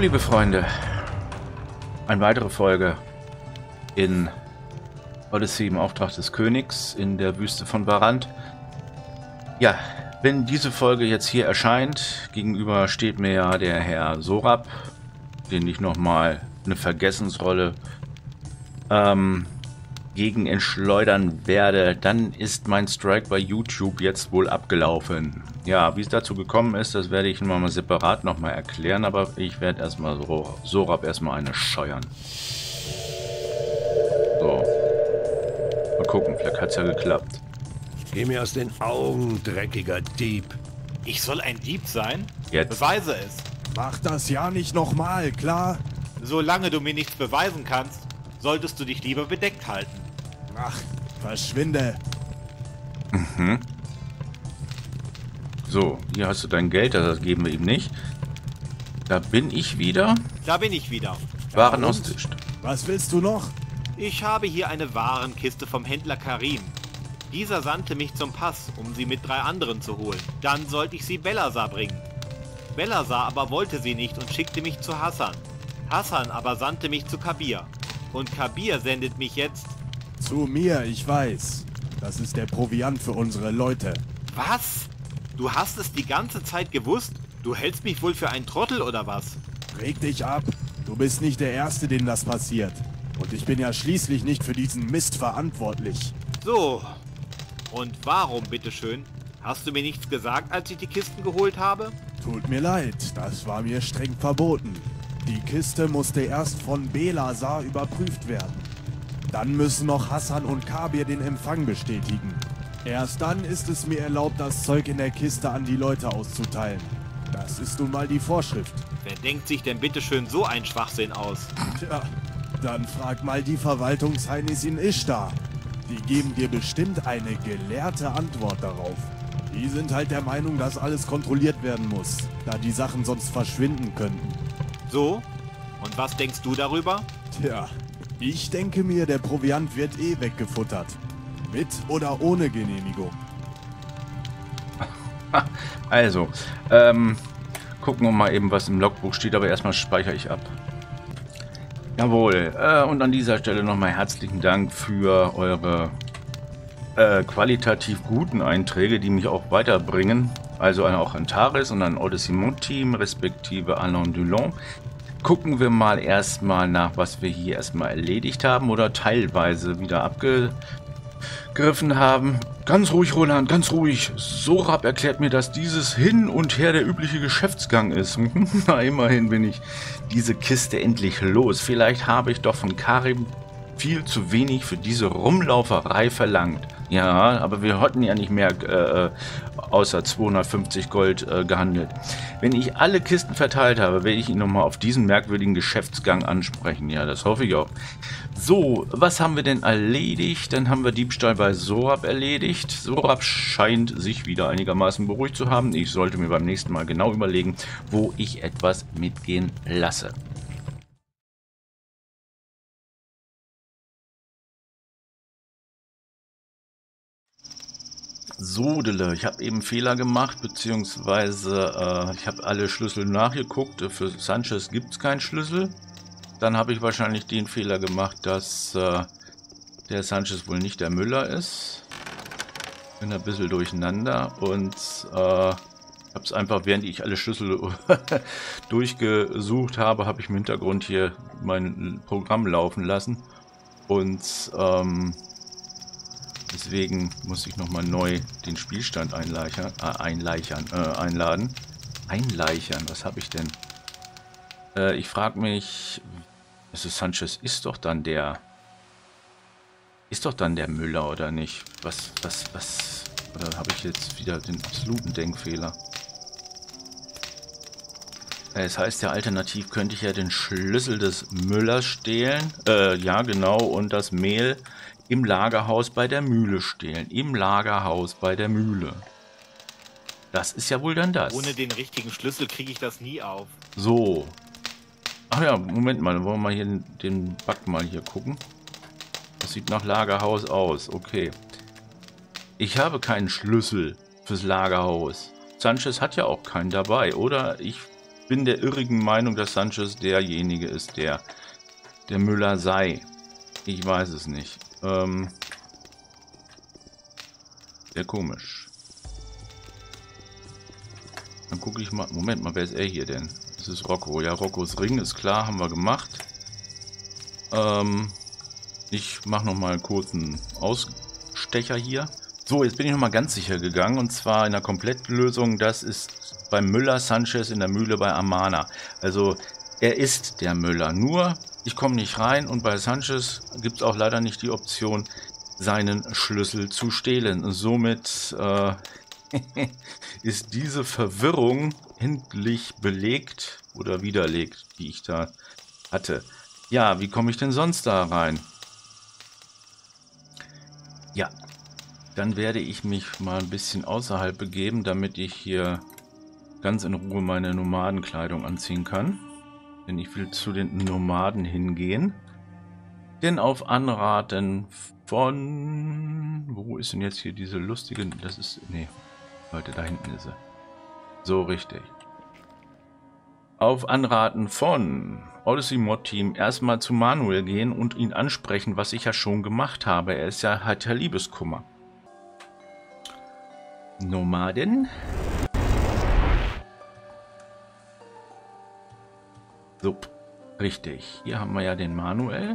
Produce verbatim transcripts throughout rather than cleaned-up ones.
liebe Freunde, eine weitere Folge in Odyssey im Auftrag des Königs in der Wüste von Varant. Ja, wenn diese Folge jetzt hier erscheint, gegenüber steht mir ja der Herr Sorab, den ich nochmal eine Vergessensrolle ähm, gegen entschleudern werde. Dann ist mein Strike bei YouTube jetzt wohl abgelaufen. Ja, wie es dazu gekommen ist, das werde ich nochmal separat nochmal erklären, aber ich werde erstmal so, Sorab erstmal eine scheuern. So. Mal gucken, vielleicht hat es ja geklappt. Geh mir aus den Augen, dreckiger Dieb. Ich soll ein Dieb sein? Jetzt. Beweise es. Mach das ja nicht nochmal, klar? Solange du mir nichts beweisen kannst, solltest du dich lieber bedeckt halten. Ach, verschwinde. Mhm. So, hier hast du dein Geld, das geben wir ihm nicht. Da bin ich wieder. Da bin ich wieder. Waren austisch. Was willst du noch? Ich habe hier eine Warenkiste vom Händler Karim. Dieser sandte mich zum Pass, um sie mit drei anderen zu holen. Dann sollte ich sie Belazar bringen. Belazar aber wollte sie nicht und schickte mich zu Hassan. Hassan aber sandte mich zu Kabir. Und Kabir sendet mich jetzt... Zu mir, ich weiß. Das ist der Proviant für unsere Leute. Was? Du hast es die ganze Zeit gewusst? Du hältst mich wohl für einen Trottel oder was? Reg dich ab. Du bist nicht der Erste, dem das passiert. Und ich bin ja schließlich nicht für diesen Mist verantwortlich. So. Und warum, bitteschön? Hast du mir nichts gesagt, als ich die Kisten geholt habe? Tut mir leid, das war mir streng verboten. Die Kiste musste erst von Belazar überprüft werden. Dann müssen noch Hassan und Kabir den Empfang bestätigen. Erst dann ist es mir erlaubt, das Zeug in der Kiste an die Leute auszuteilen. Das ist nun mal die Vorschrift. Wer denkt sich denn bitteschön so einen Schwachsinn aus? Tja, dann frag mal die Verwaltungsheinis in Ishtar. Die geben dir bestimmt eine gelehrte Antwort darauf. Die sind halt der Meinung, dass alles kontrolliert werden muss, da die Sachen sonst verschwinden könnten. So? Und was denkst du darüber? Tja, ich denke mir, der Proviant wird eh weggefuttert. Mit oder ohne Genehmigung. Also, ähm, gucken wir mal eben, was im Logbuch steht, aber erstmal speichere ich ab. Jawohl, äh, und an dieser Stelle nochmal herzlichen Dank für eure äh, qualitativ guten Einträge, die mich auch weiterbringen. Also auch an Taris und an Odyssey Mod Team, respektive Alain Dulon. Gucken wir mal erstmal nach, was wir hier erstmal erledigt haben oder teilweise wieder abgegriffen haben. Ganz ruhig, Roland, ganz ruhig. Sorab erklärt mir, dass dieses Hin und Her der übliche Geschäftsgang ist. Na, immerhin bin ich diese Kiste endlich los. Vielleicht habe ich doch von Karim viel zu wenig für diese Rumlauferei verlangt. Ja, aber wir hatten ja nicht mehr äh, außer zweihundertfünfzig Gold äh, gehandelt. Wenn ich alle Kisten verteilt habe, werde ich ihn nochmal auf diesen merkwürdigen Geschäftsgang ansprechen. Ja, das hoffe ich auch. So, was haben wir denn erledigt? Dann haben wir Diebstahl bei Sorab erledigt. Sorab scheint sich wieder einigermaßen beruhigt zu haben. Ich sollte mir beim nächsten Mal genau überlegen, wo ich etwas mitgehen lasse. Sodele, ich habe eben Fehler gemacht, beziehungsweise äh, ich habe alle Schlüssel nachgeguckt. Für Sanchez gibt es keinen Schlüssel. Dann habe ich wahrscheinlich den Fehler gemacht, dass äh, der Sanchez wohl nicht der Müller ist. Bin ein bisschen durcheinander und äh, habe es einfach, während ich alle Schlüssel durchgesucht habe, habe ich im Hintergrund hier mein Programm laufen lassen. Und ähm, deswegen muss ich nochmal neu den Spielstand einleichern, äh, einleichern, äh, einladen. Einleichern, was habe ich denn? Äh, ich frage mich, also Sanchez ist doch dann der, ist doch dann der Müller oder nicht? Was, was, was, oder habe ich jetzt wieder den absoluten Denkfehler? Es heißt ja, alternativ könnte ich ja den Schlüssel des Müllers stehlen. Äh, ja, genau, und das Mehl im Lagerhaus bei der Mühle stehlen. Im Lagerhaus bei der Mühle. Das ist ja wohl dann das. Ohne den richtigen Schlüssel kriege ich das nie auf. So. Ach ja, Moment mal, dann wollen wir mal hier den Bug mal hier gucken. Das sieht nach Lagerhaus aus, okay. Ich habe keinen Schlüssel fürs Lagerhaus. Sanchez hat ja auch keinen dabei, oder? Ich bin der irrigen Meinung, dass Sanchez derjenige ist, der der Müller sei. Ich weiß es nicht. Ähm, sehr komisch. Dann gucke ich mal. Moment mal, wer ist er hier denn? Das ist Rocco. Ja, Roccos Ring ist klar, haben wir gemacht. Ähm, ich mache noch mal einen kurzen Ausstecher hier. So, jetzt bin ich noch mal ganz sicher gegangen. Und zwar in der Komplettlösung. Das ist beim Müller, Sanchez in der Mühle bei Amana. Also, er ist der Müller. Nur, ich komme nicht rein. Und bei Sanchez gibt es auch leider nicht die Option, seinen Schlüssel zu stehlen. Und somit äh, ist diese Verwirrung endlich belegt oder widerlegt, die ich da hatte. Ja, wie komme ich denn sonst da rein? Ja, dann werde ich mich mal ein bisschen außerhalb begeben, damit ich hier ganz in Ruhe meine Nomadenkleidung anziehen kann. Denn ich will zu den Nomaden hingehen. Denn auf Anraten von... Wo ist denn jetzt hier diese lustige... Das ist... Nee, Leute, da hinten ist sie. So, richtig. Auf Anraten von Odyssey Mod Team erstmal zu Manuel gehen und ihn ansprechen, was ich ja schon gemacht habe. Er ist ja, hat ja Liebeskummer. Nomaden. So, richtig. Hier haben wir ja den Manuel.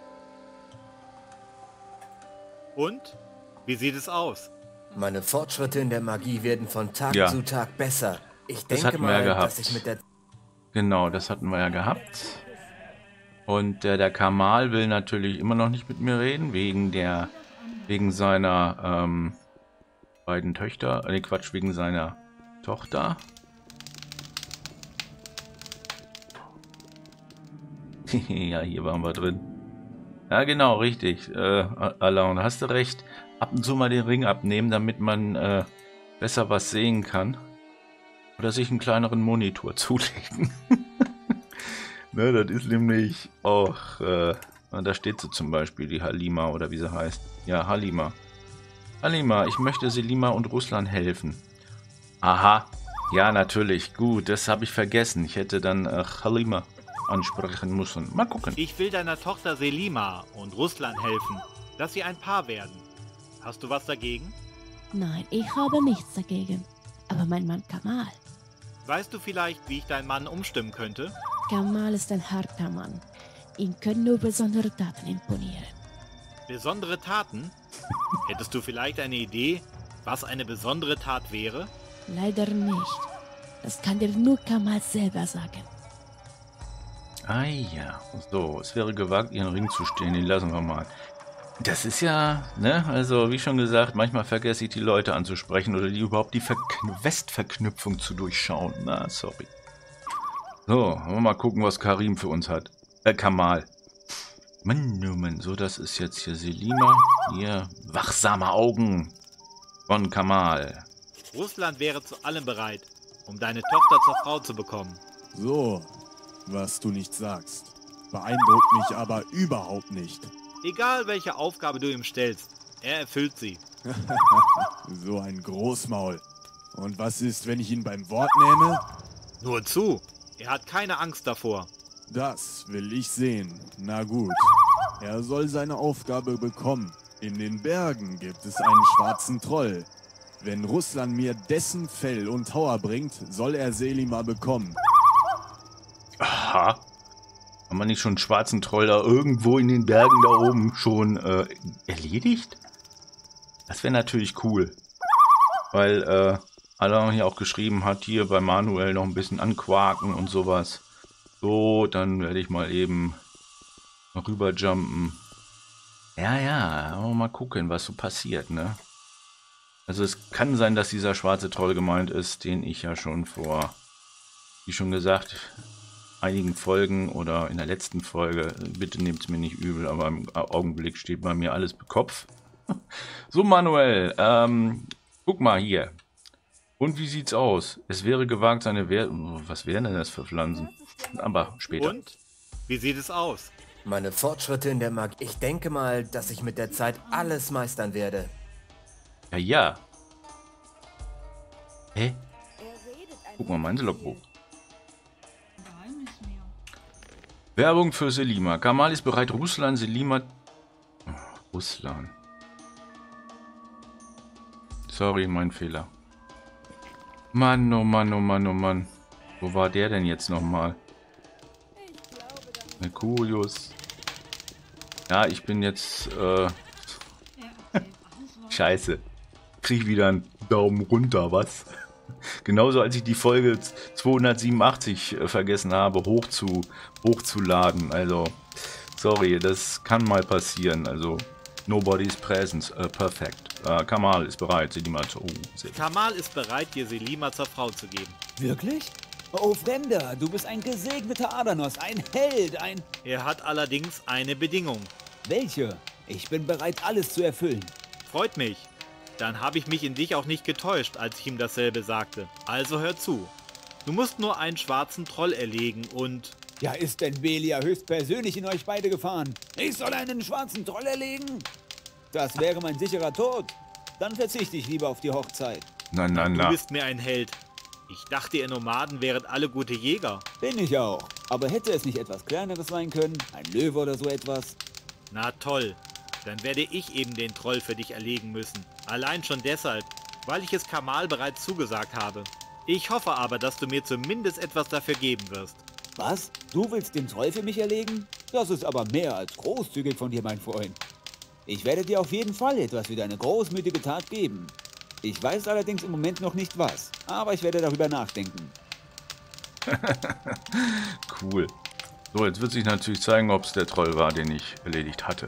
Und? Wie sieht es aus? Meine Fortschritte in der Magie werden von Tag Ja. zu Tag besser. Ich Das denke hatten wir ja mal, gehabt. dass ich mit der... Genau, das hatten wir ja gehabt. Und äh, der Kamal will natürlich immer noch nicht mit mir reden, wegen der, wegen seiner ähm, beiden Töchter, äh, Quatsch, wegen seiner Tochter. Ja, hier waren wir drin. Ja, genau, richtig. Äh, Alain, hast du recht. Ab und zu mal den Ring abnehmen, damit man äh, besser was sehen kann. Oder sich einen kleineren Monitor zulegen. Ne, das ist nämlich auch, äh, da steht sie zum Beispiel, die Halima oder wie sie heißt. Ja, Halima. Halima, ich möchte Selima und Ruslan helfen. Aha, ja, natürlich, gut, das habe ich vergessen. Ich hätte dann äh, Halima ansprechen müssen. Mal gucken. Ich will deiner Tochter Selima und Ruslan helfen, dass sie ein Paar werden. Hast du was dagegen? Nein, ich habe nichts dagegen. Aber mein Mann Kamal. Weißt du vielleicht, wie ich deinen Mann umstimmen könnte? Kamal ist ein harter Mann. Ihn können nur besondere Taten imponieren. Besondere Taten? Hättest du vielleicht eine Idee, was eine besondere Tat wäre? Leider nicht. Das kann dir nur Kamal selber sagen. Ah ja, so, es wäre gewagt, ihren Ring zu stehlen, den lassen wir mal. Das ist ja, ne, also wie schon gesagt, manchmal vergesse ich die Leute anzusprechen oder die überhaupt die Verkn- Westverknüpfung zu durchschauen. Na, sorry. So, wollen wir mal gucken, was Karim für uns hat. Äh, Kamal. Mann, oh Mann, so, das ist jetzt hier Selima. Hier, wachsame Augen von Kamal. Russland wäre zu allem bereit, um deine Tochter zur Frau zu bekommen. So, was du nicht sagst. Beeindruckt mich aber überhaupt nicht. Egal welche Aufgabe du ihm stellst, er erfüllt sie. So ein Großmaul. Und was ist, wenn ich ihn beim Wort nehme? Nur zu, er hat keine Angst davor. Das will ich sehen. Na gut. Er soll seine Aufgabe bekommen. In den Bergen gibt es einen schwarzen Troll. Wenn Russland mir dessen Fell und Tauer bringt, soll er Selima bekommen. Aha. Haben wir nicht schon einen schwarzen Troll da irgendwo in den Bergen da oben schon äh, erledigt? Das wäre natürlich cool. Weil äh, Alain hier auch geschrieben hat, hier bei Manuel noch ein bisschen anquaken und sowas. So, dann werde ich mal eben rüberjumpen. Ja, ja, mal gucken, was so passiert, ne? Also es kann sein, dass dieser schwarze Troll gemeint ist, den ich ja schon vor, wie schon gesagt, einigen Folgen oder in der letzten Folge, bitte nehmt es mir nicht übel, aber im Augenblick steht bei mir alles im Kopf. So, Manuel, ähm, guck mal hier. Und wie sieht's aus? Es wäre gewagt, seine Wehr... Was wären denn das für Pflanzen? Aber später. Und? Wie sieht es aus? Meine Fortschritte in der Magie. Ich denke mal, dass ich mit der Zeit alles meistern werde. Ja, ja. Hä? Guck mal, mein Logbuch. Werbung für Selima. Kamal ist bereit, Ruslan, Selima... Oh, Ruslan. Sorry, mein Fehler. Mann, oh Mann, oh Mann, oh Mann. Wo war der denn jetzt nochmal? Mercurius. Ja, ich bin jetzt... Äh Scheiße. Krieg wieder einen Daumen runter, was? Genauso als ich die Folge zweihundertsiebenundachtzig äh, vergessen habe, hoch zu, hochzuladen. Also, sorry, das kann mal passieren. Also, nobody's presence, uh, perfect. Uh, Kamal ist bereit, Selima zu... Oh, Kamal ist bereit, dir Selima zur Frau zu geben. Wirklich? Oh, Fremder, du bist ein gesegneter Adanos, ein Held, ein... Er hat allerdings eine Bedingung. Welche? Ich bin bereit, alles zu erfüllen. Freut mich. Dann habe ich mich in dich auch nicht getäuscht, als ich ihm dasselbe sagte. Also hör zu. Du musst nur einen schwarzen Troll erlegen und... Ja, ist denn Belia höchstpersönlich in euch beide gefahren? Ich soll einen schwarzen Troll erlegen? Das wäre mein sicherer Tod. Dann verzichte ich lieber auf die Hochzeit. Na, na, na. Du bist mir ein Held. Ich dachte, ihr Nomaden wäret alle gute Jäger. Bin ich auch. Aber hätte es nicht etwas Kleineres sein können? Ein Löwe oder so etwas? Na toll. Dann werde ich eben den Troll für dich erlegen müssen. Allein schon deshalb, weil ich es Kamal bereits zugesagt habe. Ich hoffe aber, dass du mir zumindest etwas dafür geben wirst. Was? Du willst den Troll für mich erlegen? Das ist aber mehr als großzügig von dir, mein Freund. Ich werde dir auf jeden Fall etwas für deine großmütige Tat geben. Ich weiß allerdings im Moment noch nicht was, aber ich werde darüber nachdenken. Cool. So, jetzt wird sich natürlich zeigen, ob es der Troll war, den ich erledigt hatte.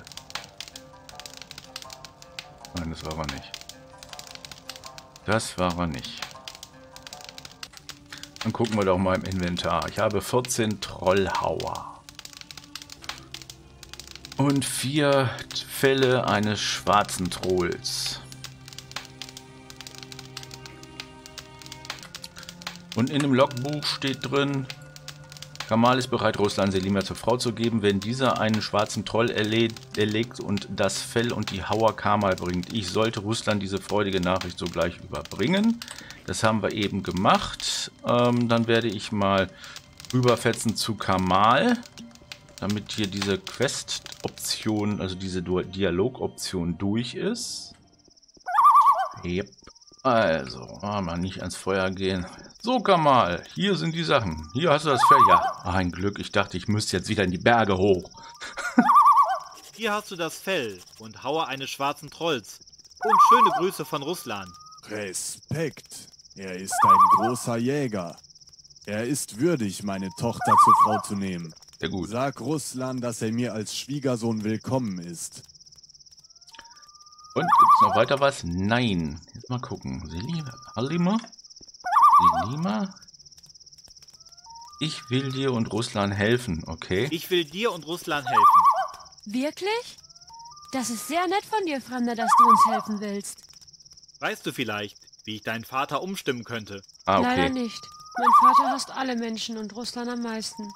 Nein, das war er nicht. Das war er nicht. Dann gucken wir doch mal im Inventar. Ich habe vierzehn Trollhauer. Und vier Fälle eines schwarzen Trolls. Und in dem Logbuch steht drin, Kamal ist bereit, Ruslan Selima zur Frau zu geben, wenn dieser einen schwarzen Troll erle erlegt und das Fell und die Hauer Kamal bringt. Ich sollte Ruslan diese freudige Nachricht sogleich überbringen. Das haben wir eben gemacht. Ähm, dann werde ich mal rüberfetzen zu Kamal, damit hier diese Quest-Option, also diese Dialog-Option durch ist. Yep. Also, ah, mal nicht ans Feuer gehen. So, Kamal, hier sind die Sachen. Hier hast du das Fell. Ja, ach, ein Glück. Ich dachte, ich müsste jetzt wieder in die Berge hoch. Hier hast du das Fell und Hauer eines schwarzen Trolls. Und schöne Grüße von Ruslan. Respekt. Er ist ein großer Jäger. Er ist würdig, meine Tochter zur Frau zu nehmen. Sehr gut. Sag Ruslan, dass er mir als Schwiegersohn willkommen ist. Und gibt es noch weiter was? Nein. Jetzt mal gucken. Selima? Halima? Selima? Ich will dir und Ruslan helfen, okay? Ich will dir und Ruslan helfen. Wirklich? Das ist sehr nett von dir, Fremder, dass du uns helfen willst. Weißt du vielleicht, wie ich deinen Vater umstimmen könnte? Ah, okay. Leider nicht. Mein Vater hasst alle Menschen und Ruslan am meisten.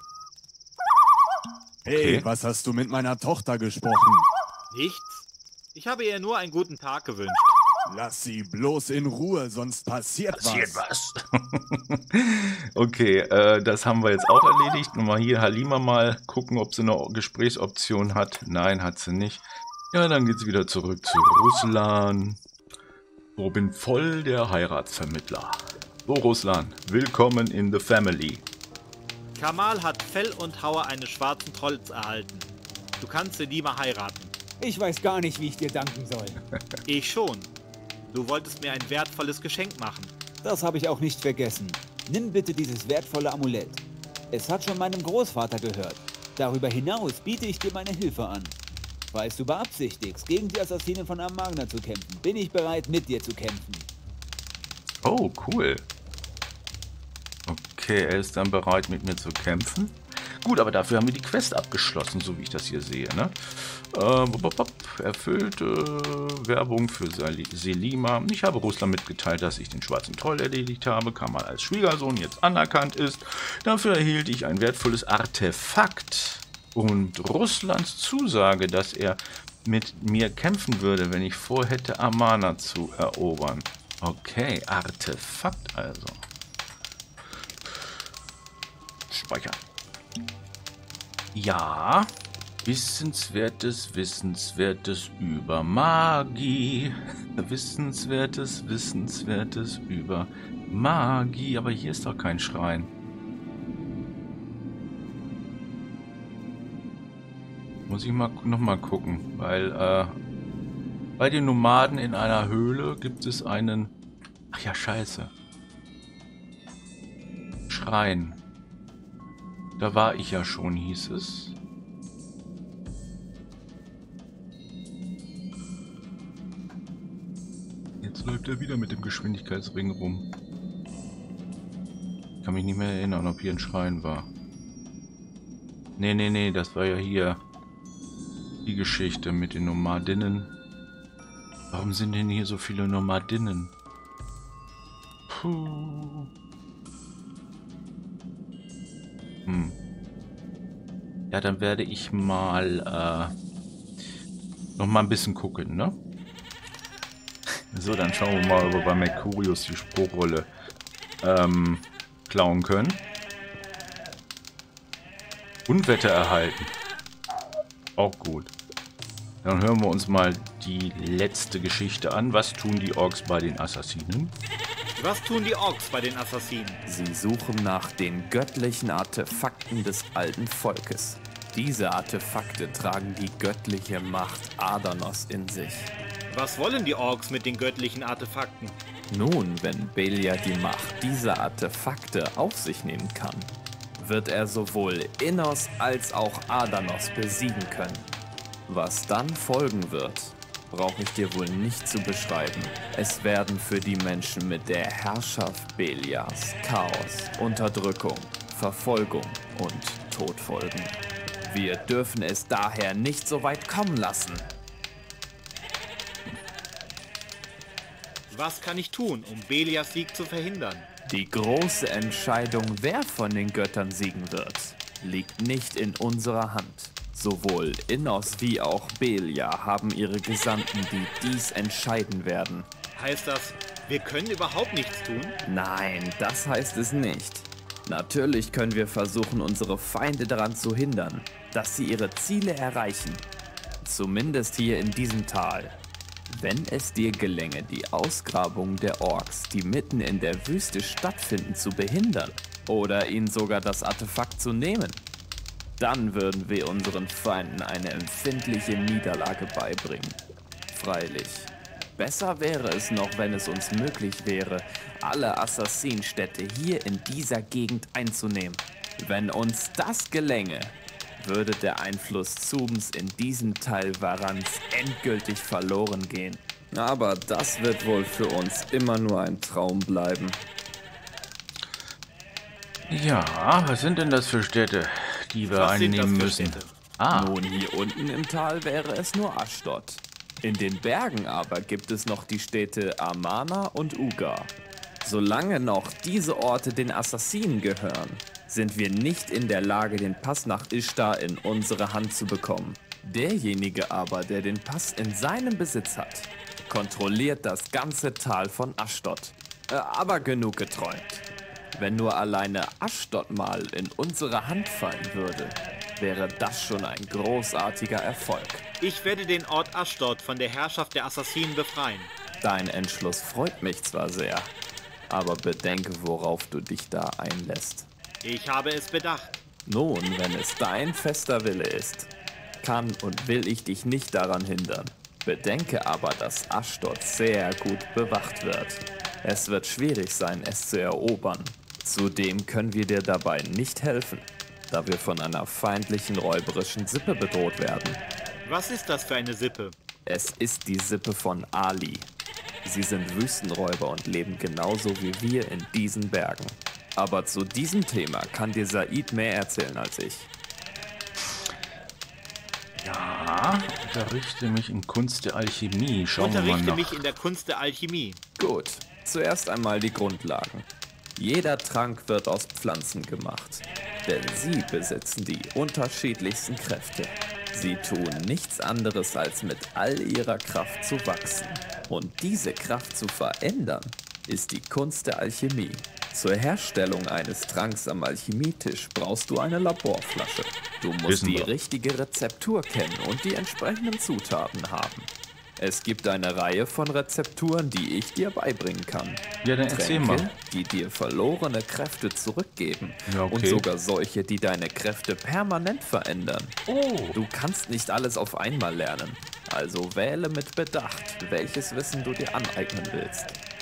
Hey, Okay. was hast du mit meiner Tochter gesprochen? Nichts. Ich habe ihr nur einen guten Tag gewünscht. Lass sie bloß in Ruhe, sonst passiert, Passiert was. was. Okay, äh, das haben wir jetzt auch erledigt. Nochmal hier Halima mal gucken, ob sie eine Gesprächsoption hat. Nein, hat sie nicht. Ja, dann geht sie wieder zurück zu Ruslan. So, bin voll der Heiratsvermittler. So, Ruslan, willkommen in the family. Kamal hat Fell und Hauer eines schwarzen Trolls erhalten. Du kannst Selima heiraten. Ich weiß gar nicht, wie ich dir danken soll. Ich schon. Du wolltest mir ein wertvolles Geschenk machen. Das habe ich auch nicht vergessen. Nimm bitte dieses wertvolle Amulett. Es hat schon meinem Großvater gehört. Darüber hinaus biete ich dir meine Hilfe an. Falls du beabsichtigst, gegen die Assassinen von Amarna zu kämpfen, bin ich bereit, mit dir zu kämpfen. Oh, cool. Okay, er ist dann bereit, mit mir zu kämpfen. Gut, aber dafür haben wir die Quest abgeschlossen, so wie ich das hier sehe, ne? Äh, erfüllte Werbung für Selima. Ich habe Ruslan mitgeteilt, dass ich den schwarzen Troll erledigt habe. Kamal als Schwiegersohn jetzt anerkannt ist. Dafür erhielt ich ein wertvolles Artefakt. Und Ruslans Zusage, dass er mit mir kämpfen würde, wenn ich vorhätte, Amarna zu erobern. Okay, Artefakt also. Speichern. Ja, wissenswertes, wissenswertes über Magie. Wissenswertes, wissenswertes über Magie. Aber hier ist doch kein Schrein. Muss ich mal noch mal gucken, weil äh, bei den Nomaden in einer Höhle gibt es einen... Ach ja, scheiße. Schrein. Da war ich ja schon, hieß es. Jetzt läuft er wieder mit dem Geschwindigkeitsring rum. Ich kann mich nicht mehr erinnern, ob hier ein Schrein war. Nee, nee, nee, das war ja hier die Geschichte mit den Nomadinnen. Warum sind denn hier so viele Nomadinnen? Puh. Hm. Ja, dann werde ich mal äh, noch mal ein bisschen gucken, ne? So, dann schauen wir mal, ob wir bei Mercurius die Spruchrolle ähm, klauen können. Unwetter erhalten. Auch gut. Dann hören wir uns mal die letzte Geschichte an. Was tun die Orks bei den Assassinen? Was tun die Orks bei den Assassinen? Sie suchen nach den göttlichen Artefakten des alten Volkes. Diese Artefakte tragen die göttliche Macht Adanos in sich. Was wollen die Orks mit den göttlichen Artefakten? Nun, wenn Belia die Macht dieser Artefakte auf sich nehmen kann, wird er sowohl Innos als auch Adanos besiegen können. Was dann folgen wird, brauche ich dir wohl nicht zu beschreiben. Es werden für die Menschen mit der Herrschaft Belias Chaos, Unterdrückung, Verfolgung und Tod folgen. Wir dürfen es daher nicht so weit kommen lassen. Was kann ich tun, um Belias Sieg zu verhindern? Die große Entscheidung, wer von den Göttern siegen wird, liegt nicht in unserer Hand. Sowohl Innos wie auch Belia haben ihre Gesandten, die dies entscheiden werden. Heißt das, wir können überhaupt nichts tun? Nein, das heißt es nicht. Natürlich können wir versuchen, unsere Feinde daran zu hindern, dass sie ihre Ziele erreichen. Zumindest hier in diesem Tal. Wenn es dir gelänge, die Ausgrabung der Orks, die mitten in der Wüste stattfinden, zu behindern oder ihnen sogar das Artefakt zu nehmen, dann würden wir unseren Feinden eine empfindliche Niederlage beibringen. Freilich, besser wäre es noch, wenn es uns möglich wäre, alle Assassinenstädte hier in dieser Gegend einzunehmen. Wenn uns das gelänge, würde der Einfluss Zubens in diesem Teil Varans endgültig verloren gehen. Aber das wird wohl für uns immer nur ein Traum bleiben. Ja, was sind denn das für Städte, die wir Was einnehmen sind das für müssen? Städte? Ah, Nun, hier unten im Tal wäre es nur Ashdod. In den Bergen aber gibt es noch die Städte Amana und Ugar. Solange noch diese Orte den Assassinen gehören, sind wir nicht in der Lage, den Pass nach Ishtar in unsere Hand zu bekommen. Derjenige aber, der den Pass in seinem Besitz hat, kontrolliert das ganze Tal von Ashdod. Äh, aber genug geträumt. Wenn nur alleine Ashdod mal in unsere Hand fallen würde, wäre das schon ein großartiger Erfolg. Ich werde den Ort Ashdod von der Herrschaft der Assassinen befreien. Dein Entschluss freut mich zwar sehr, aber bedenke, worauf du dich da einlässt. Ich habe es bedacht. Nun, wenn es dein fester Wille ist, kann und will ich dich nicht daran hindern. Bedenke aber, dass Ashdod sehr gut bewacht wird. Es wird schwierig sein, es zu erobern. Zudem können wir dir dabei nicht helfen, da wir von einer feindlichen räuberischen Sippe bedroht werden. Was ist das für eine Sippe? Es ist die Sippe von Ali. Sie sind Wüstenräuber und leben genauso wie wir in diesen Bergen. Aber zu diesem Thema kann dir Said mehr erzählen als ich. ja, unterrichte mich in Kunst der Alchemie. Schauen wir mal Unterrichte nach. mich in der Kunst der Alchemie. Gut, zuerst einmal die Grundlagen. Jeder Trank wird aus Pflanzen gemacht, denn sie besitzen die unterschiedlichsten Kräfte. Sie tun nichts anderes, als mit all ihrer Kraft zu wachsen. Und diese Kraft zu verändern, ist die Kunst der Alchemie. Zur Herstellung eines Tranks am Alchemietisch brauchst du eine Laborflasche. Du musst Wissen die wir. richtige Rezeptur kennen und die entsprechenden Zutaten haben. Es gibt eine Reihe von Rezepturen, die ich dir beibringen kann. Ja, dann erzähl Tränke, mal. die dir verlorene Kräfte zurückgeben. Ja, okay. Und sogar solche, die deine Kräfte permanent verändern. Oh. Du kannst nicht alles auf einmal lernen. Also wähle mit Bedacht, welches Wissen du dir aneignen willst.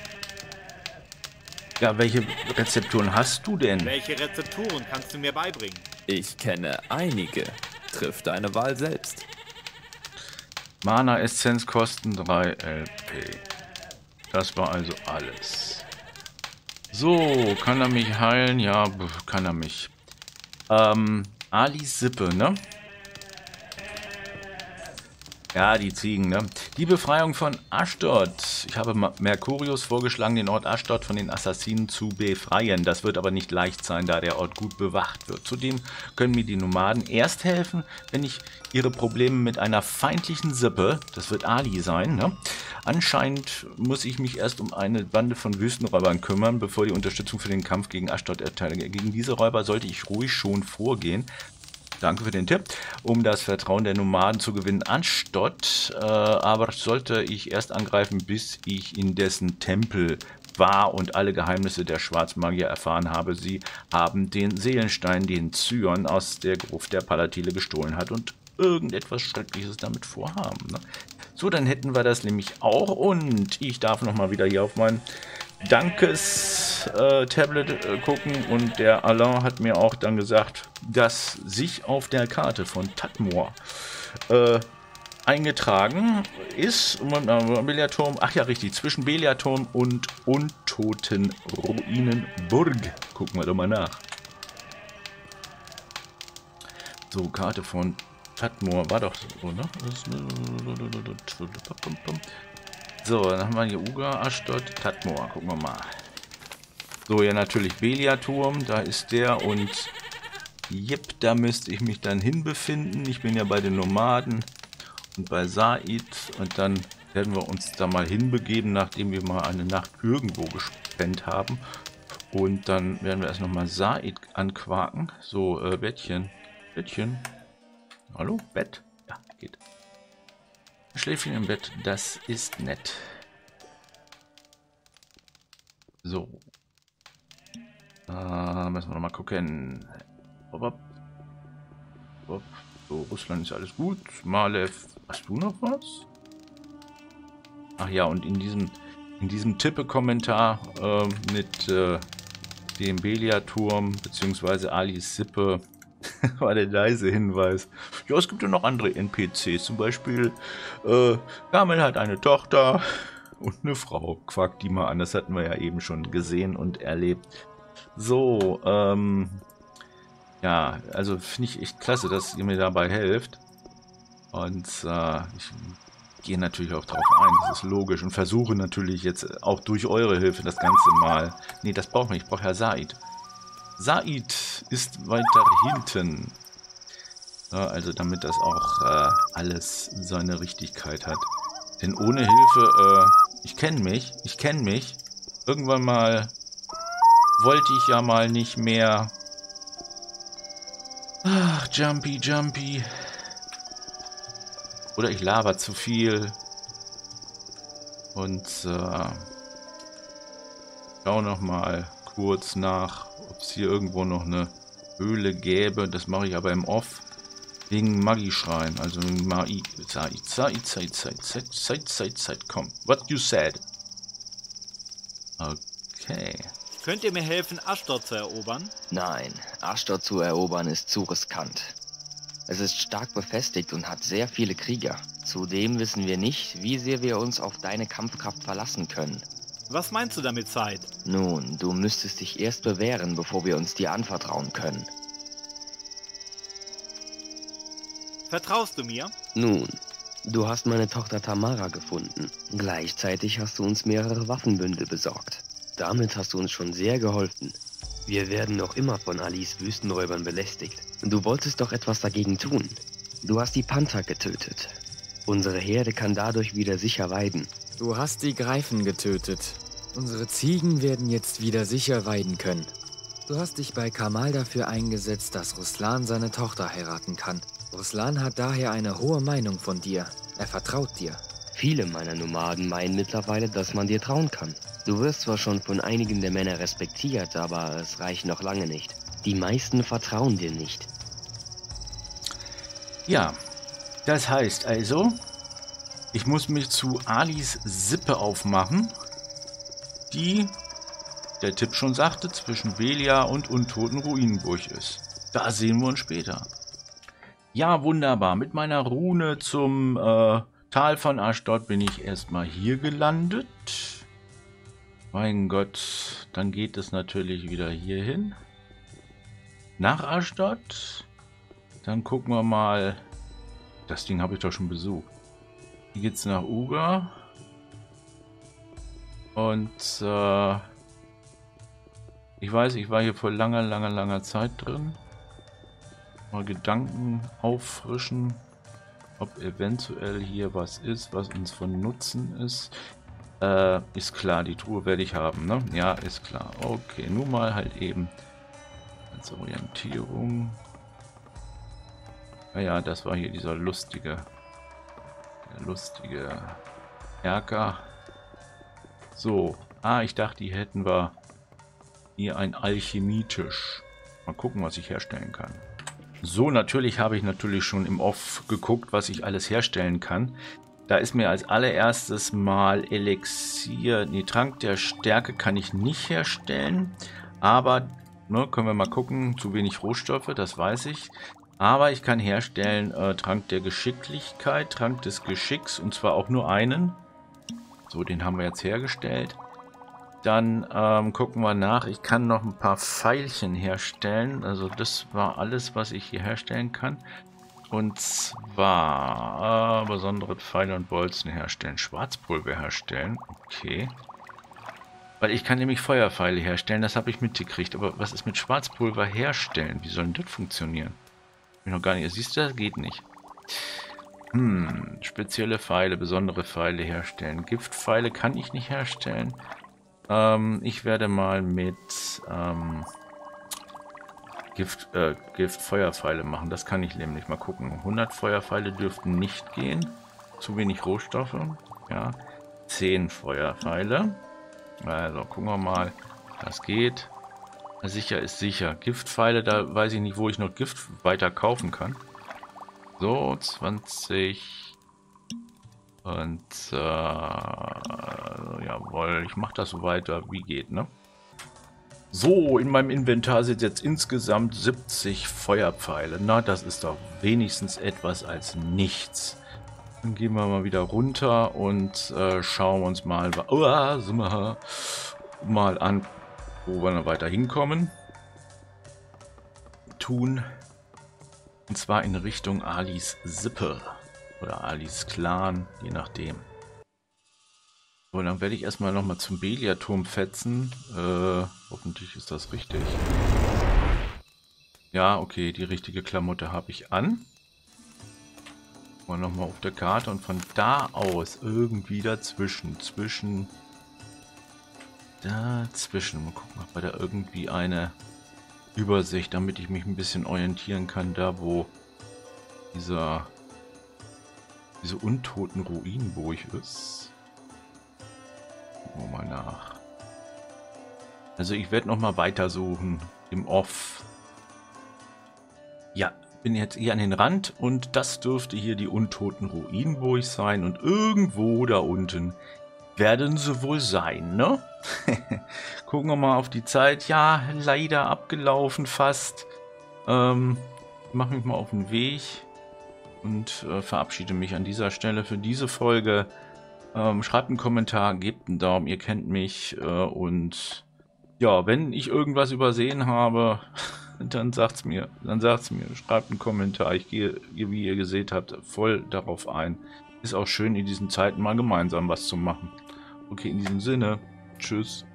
Ja, welche Rezepturen hast du denn? Welche Rezepturen kannst du mir beibringen? Ich kenne einige. Triff deine Wahl selbst. Mana-Essenz kosten drei L P. Das war also alles. So, kann er mich heilen? Ja, kann er mich. Ähm, Alis Sippe, ne? Ja, die Ziegen, ne? Die Befreiung von Ashdod. Ich habe Mercurius vorgeschlagen, den Ort Ashdod von den Assassinen zu befreien. Das wird aber nicht leicht sein, da der Ort gut bewacht wird. Zudem können mir die Nomaden erst helfen, wenn ich ihre Probleme mit einer feindlichen Sippe, das wird Ali sein, ne? Anscheinend muss ich mich erst um eine Bande von Wüstenräubern kümmern, bevor die Unterstützung für den Kampf gegen Ashdod erteile. Gegen diese Räuber sollte ich ruhig schon vorgehen. Danke für den Tipp, um das Vertrauen der Nomaden zu gewinnen anstatt, äh, aber sollte ich erst angreifen, bis ich in dessen Tempel war und alle Geheimnisse der Schwarzmagier erfahren habe. Sie haben den Seelenstein, den Zion aus der Gruft der Palatile gestohlen hat und irgendetwas Schreckliches damit vorhaben. Ne? So, dann hätten wir das nämlich auch und ich darf nochmal wieder hier auf mein Dankes-Tablet äh, äh, gucken und der Alain hat mir auch dann gesagt, dass sich auf der Karte von Tadmor äh, eingetragen ist, äh, Beliaturm, ach ja richtig, zwischen Beliaturm und Untotenruinenburg. Gucken wir doch mal nach. So, Karte von Tadmor, war doch so, ne? So, dann haben wir hier Uga, Ashdod, Tadmor. Gucken wir mal. So, ja natürlich Beliaturm, da ist der und jep, da müsste ich mich dann hinbefinden. Ich bin ja bei den Nomaden und bei Said und dann werden wir uns da mal hinbegeben, nachdem wir mal eine Nacht irgendwo gespennt haben. Und dann werden wir erst nochmal Said anquaken. So, äh, Bettchen. Bettchen. Hallo? Bett? Ja, geht. Schläfchen im Bett, das ist nett. So. Äh, müssen wir noch mal gucken. Hopp, hopp. Hopp. So, Russland ist alles gut. Malev, hast du noch was? Ach ja, und in diesem, in diesem Tippe-Kommentar äh, mit äh, dem Beliaturm bzw. Alis Sippe war der leise Hinweis. Ja, es gibt ja noch andere N P Cs. Zum Beispiel äh, Gamel hat eine Tochter und eine Frau. Quakt die mal an. Das hatten wir ja eben schon gesehen und erlebt. So, ähm, ja, also finde ich echt klasse, dass ihr mir dabei helft. Und äh, ich gehe natürlich auch drauf ein, das ist logisch. Und versuche natürlich jetzt auch durch eure Hilfe das Ganze mal... Nee, das braucht man nicht. Ich brauche ja Said. Said ist weiter hinten. Ja, also damit das auch äh, alles seine Richtigkeit hat. Denn ohne Hilfe, äh, ich kenne mich, ich kenne mich. Irgendwann mal wollte ich ja mal nicht mehr. Ach, Jumpy, Jumpy. Oder ich laber zu viel. Und äh, schau noch mal kurz nach, ob es hier irgendwo noch eine Höhle gäbe. Das mache ich aber im Off. Wegen Magieschrein. Also wegen Magie. Zeit, Zeit, Zeit, Zeit, Zeit, Zeit, Zeit, Zeit. Komm. What you said. Okay. Könnt ihr mir helfen, Ashdod zu erobern? Nein, Ashdod zu erobern ist zu riskant. Es ist stark befestigt und hat sehr viele Krieger. Zudem wissen wir nicht, wie sehr wir uns auf deine Kampfkraft verlassen können. Was meinst du damit, Said? Nun, du müsstest dich erst bewähren, bevor wir uns dir anvertrauen können. Vertraust du mir? Nun, du hast meine Tochter Tamara gefunden. Gleichzeitig hast du uns mehrere Waffenbündel besorgt. Damit hast du uns schon sehr geholfen. Wir werden noch immer von Alis Wüstenräubern belästigt. Du wolltest doch etwas dagegen tun. Du hast die Panther getötet. Unsere Herde kann dadurch wieder sicher weiden. Du hast die Greifen getötet. Unsere Ziegen werden jetzt wieder sicher weiden können. Du hast dich bei Kamal dafür eingesetzt, dass Ruslan seine Tochter heiraten kann. Ruslan hat daher eine hohe Meinung von dir. Er vertraut dir. Viele meiner Nomaden meinen mittlerweile, dass man dir trauen kann. Du wirst zwar schon von einigen der Männer respektiert, aber es reicht noch lange nicht. Die meisten vertrauen dir nicht. Ja, das heißt also, ich muss mich zu Alis Sippe aufmachen, die, der Tipp schon sagte, zwischen Belia und Untoten Ruinenburg ist. Da sehen wir uns später. Ja, wunderbar. Mit meiner Rune zum äh, Tal von Ashdod bin ich erstmal hier gelandet. Mein Gott, dann geht es natürlich wieder hier hin. Nach Ashdod. Dann gucken wir mal. Das Ding habe ich doch schon besucht. Hier geht es nach Uga. Und äh, ich weiß, ich war hier vor langer, langer, langer Zeit drin. Mal Gedanken auffrischen, ob eventuell hier was ist, was uns von Nutzen ist. Äh, ist klar, die Truhe werde ich haben, ne? Ja, ist klar. Okay, nun mal halt eben als Orientierung. Naja, das war hier dieser lustige, der lustige Erker. So, ah, ich dachte, die hätten wir hier ein Alchemietisch. Mal gucken, was ich herstellen kann. So, natürlich habe ich natürlich schon im Off geguckt, was ich alles herstellen kann. Da ist mir als allererstes mal Elixier, nee, Trank der Stärke kann ich nicht herstellen. Aber, ne, können wir mal gucken, zu wenig Rohstoffe, das weiß ich. Aber ich kann herstellen äh, Trank der Geschicklichkeit, Trank des Geschicks und zwar auch nur einen. So, den haben wir jetzt hergestellt. Dann ähm, gucken wir nach. Ich kann noch ein paar Pfeilchen herstellen. Also das war alles, was ich hier herstellen kann. Und zwar äh, besondere Pfeile und Bolzen herstellen. Schwarzpulver herstellen. Okay. Weil ich kann nämlich Feuerpfeile herstellen. Das habe ich mitgekriegt. Aber was ist mit Schwarzpulver herstellen? Wie soll denn das funktionieren? Ich noch gar nicht. Siehst du, das geht nicht. Hm, spezielle Pfeile, besondere Pfeile herstellen. Giftpfeile kann ich nicht herstellen. Ähm, ich werde mal mit ähm, Gift, äh, Gift Feuerpfeile machen. Das kann ich nämlich mal gucken. hundert Feuerpfeile dürften nicht gehen. Zu wenig Rohstoffe. Ja, zehn Feuerpfeile. Also gucken wir mal. Das geht. Sicher ist sicher. Giftpfeile, da weiß ich nicht, wo ich noch Gift weiter kaufen kann. So, zwanzig. Und, äh, jawohl, ich mache das so weiter, wie geht, ne? So, in meinem Inventar sind jetzt insgesamt siebzig Feuerpfeile. Na, das ist doch wenigstens etwas als nichts. Dann gehen wir mal wieder runter und äh, schauen uns mal, uh, mal an, wo wir noch weiter hinkommen. Tun. Und zwar in Richtung Alis Sippe. Oder Alis Clan, je nachdem. So, dann werde ich erstmal nochmal zum Belia-Turm fetzen. Äh, hoffentlich ist das richtig. Ja, okay, die richtige Klamotte habe ich an. Mal nochmal auf der Karte und von da aus irgendwie dazwischen. Zwischen. Dazwischen. Mal gucken, ob wir da irgendwie eine Übersicht, damit ich mich ein bisschen orientieren kann, da wo dieser diese untoten Ruinenburg ist. Gucken wir mal nach. Also ich werde noch mal weitersuchen im Off. Ja, bin jetzt hier an den Rand und das dürfte hier die untoten Ruinenburg sein und irgendwo da unten werden sie wohl sein, ne? Gucken wir mal auf die Zeit. Ja, leider abgelaufen fast. Ähm, mache mich mal auf den Weg und äh, verabschiede mich an dieser Stelle für diese Folge. Ähm, schreibt einen Kommentar, gebt einen Daumen, ihr kennt mich. Äh, und ja, wenn ich irgendwas übersehen habe, dann sagt's mir. Dann sagt's mir. Schreibt einen Kommentar. Ich gehe, wie ihr gesehen habt, voll darauf ein. Ist auch schön, in diesen Zeiten mal gemeinsam was zu machen. Okay, in diesem Sinne. Tschüss.